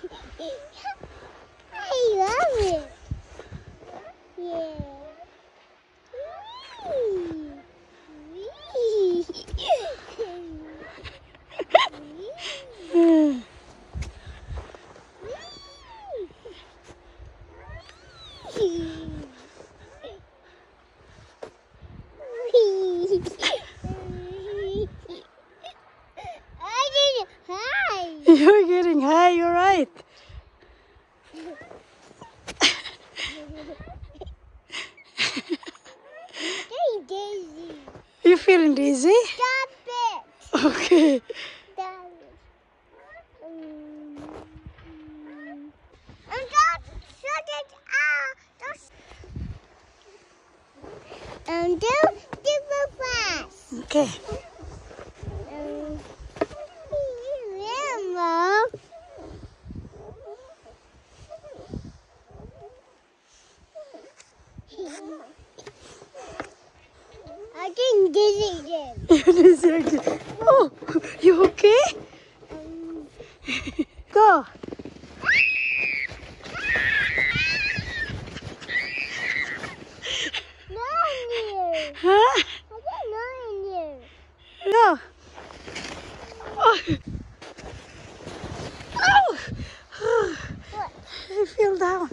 I love it. Yeah. Hi. You're getting high, you're right. Getting dizzy. You feeling dizzy? Stop it. Okay. Stop it. And don't shut it out. And don't give a pass. Okay. Mom. I think dizzy again. You're dizzy again. Oh, you okay? Go. No, near. Huh? I don't know near. No. Oh. Oh. What? I feel down.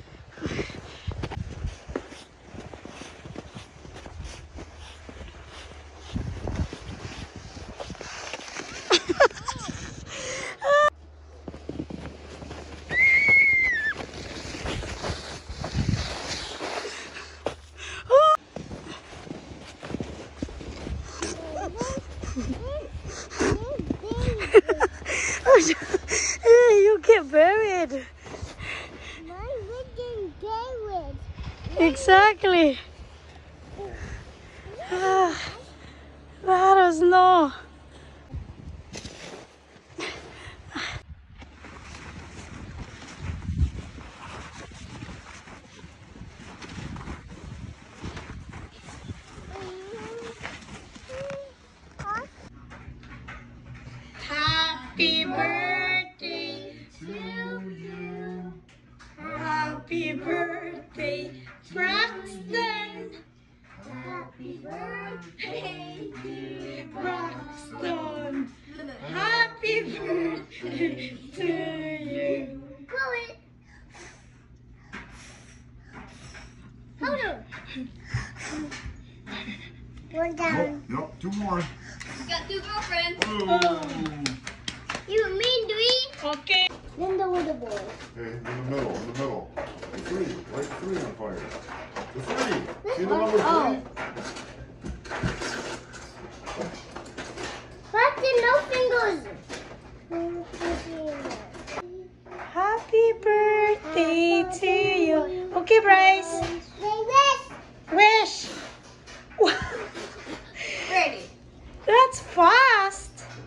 You get buried. My vision David. Exactly. That was no. Happy birthday to you. Happy birthday, Braxton. Happy birthday, dear Braxton. Happy birthday to you. Go it. Hold on. One down. Yep, two more. You got two girlfriends. Oh. You mean three? Okay. Then the little boy. Okay, in the middle. The three, light three on fire. The three. See the number three? What's the no fingers? Happy birthday to you. Okay, Bryce. Wish. Ready. That's fast.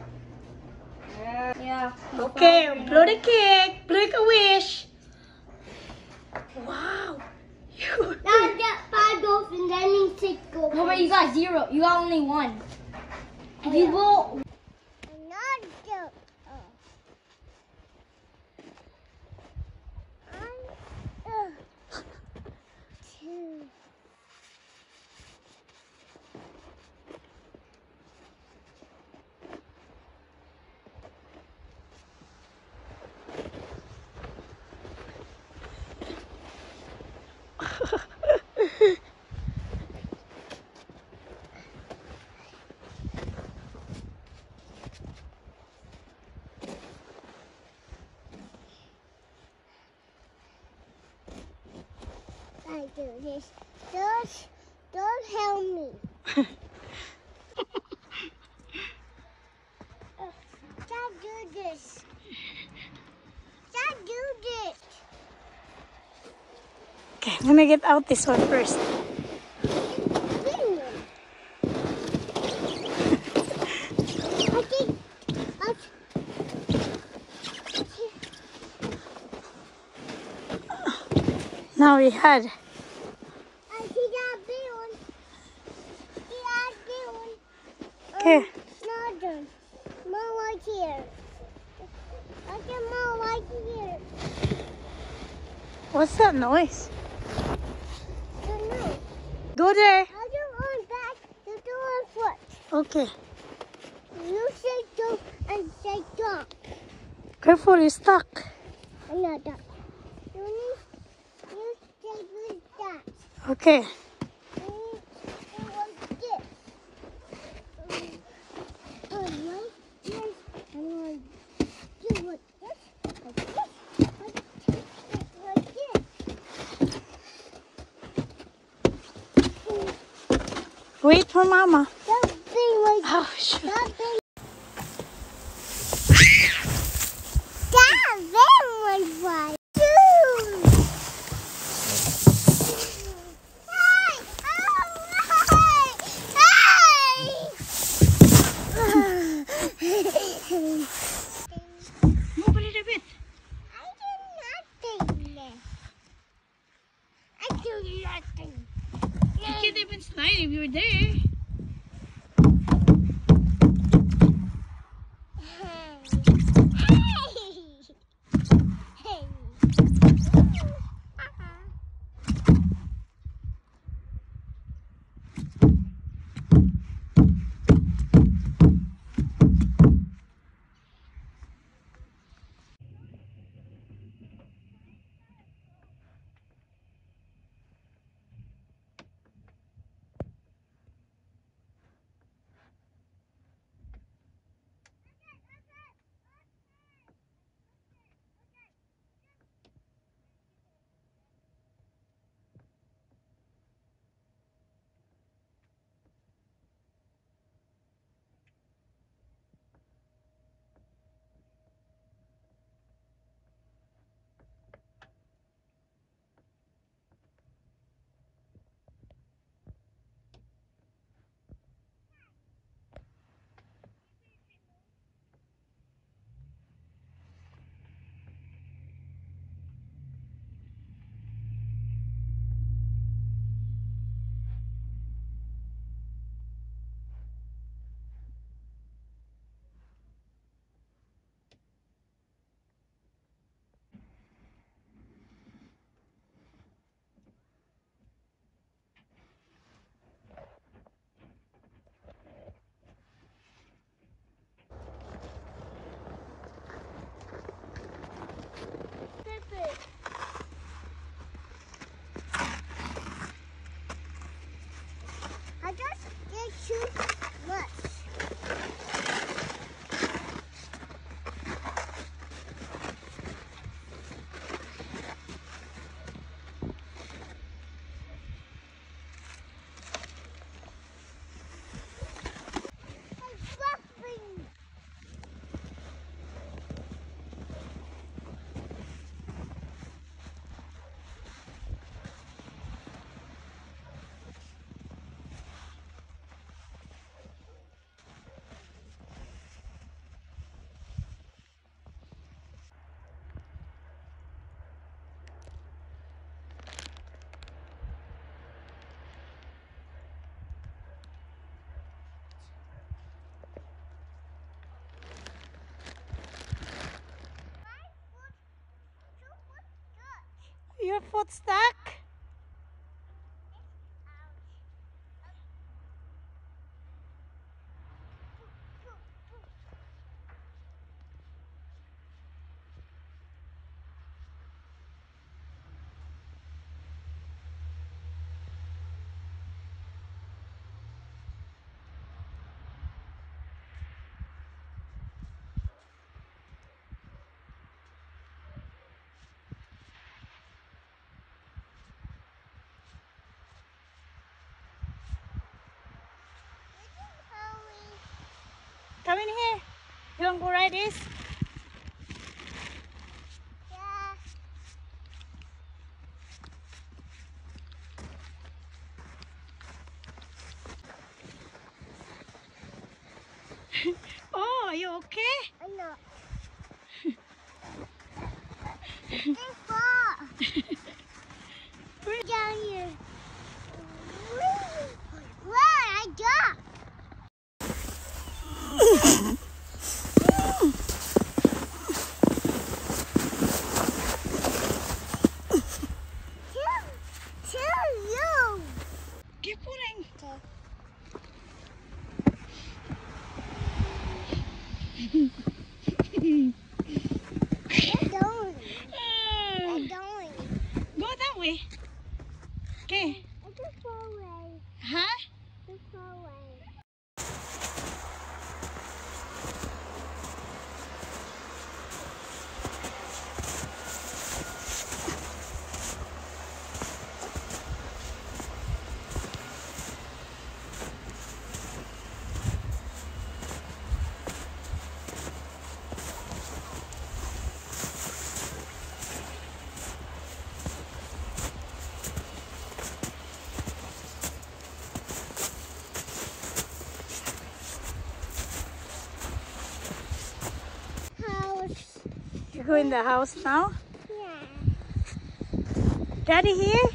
Yeah. Okay, blow the cake. Blow a wish. Wow. You. Now I get 5 dolphins, I need 6 dolphins. No, but you got 0. You got only 1. If you blow. Another. Two. I do this. Don't help me. Don't do this. Don't do this. Okay, let me get out this one first. Now we had. I see that big one. See that big one. Okay. Another. More right here. I get more right here. What's that noise? I don't know. Go there. I do on back. You do on foot. Okay. You say go and say dog. Careful, you're stuck. Another. You say with that. Okay. You like this. Right? Yes. I'm going to do like this. Like this. Like this. Wait for Mama. That thing like Oh, shoot. that thing. That thing was right. Move a little bit. I do nothing. You can't even slide if you're there. I just did too much. I'm fluffing. Your foot stuck? Come in here. You want to go ride this? Yeah. Oh, are you okay? I know. It's far. We're down here. Wow, I jumped. They're going. They're going. Go that way. Okay. It's too far away. Huh? Too far away. House. You go in the house now? Yeah. Daddy here?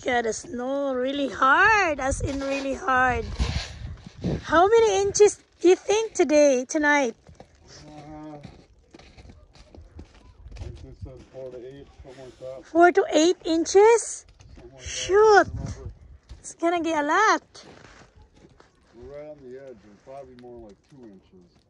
Look at the snow, really hard, as in really hard. How many inches do you think tonight? I think they said 4 to 8, something like that. 4 to 8 inches? Something like Shoot, that. I remember. it's gonna get a lot. We're right on the edge, and probably more like 2 inches.